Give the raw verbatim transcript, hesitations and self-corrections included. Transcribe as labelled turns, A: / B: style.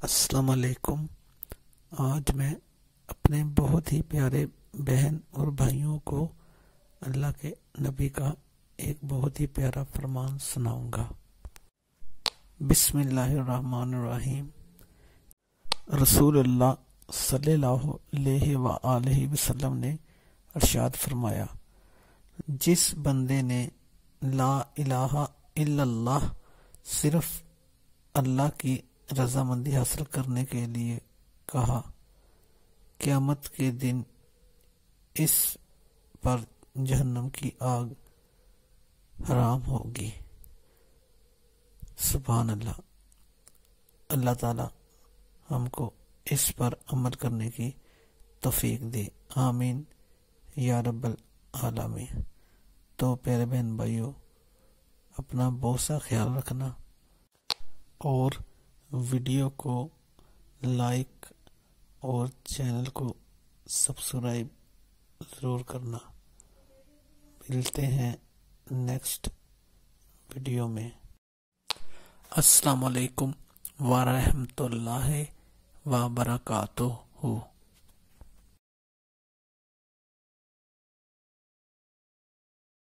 A: السلام علیکم۔ آج میں اپنے بہت ہی پیارے بہن اور بھائیوں کو اللہ کے نبی کا ایک بہت ہی پیارا فرمان سناؤں گا۔ بسم اللہ الرحمن الرحیم۔ رسول اللہ صلی اللہ علیہ وآلہ وسلم نے ارشاد فرمایا، جس بندے نے لا الہ الا اللہ صرف اللہ کی رضامندی حاصل کرنے کے لیے کہا، قیامت کے دن اس پر جہنم کی آگ حرام ہوگی۔ سبحان اللہ۔ اللہ تعالی ہم کو اس پر عمل کرنے کی توفیق دے، آمین یا رب العالمین۔ تو پیارے بہن بھائیوں، اپنا بہت سا خیال رکھنا اور ویڈیو کو لائک اور چینل کو سبسکرائب ضرور کرنا۔ ملتے ہیں نیکسٹ ویڈیو میں۔ السلام علیکم ورحمۃ اللہ وبرکاتہ۔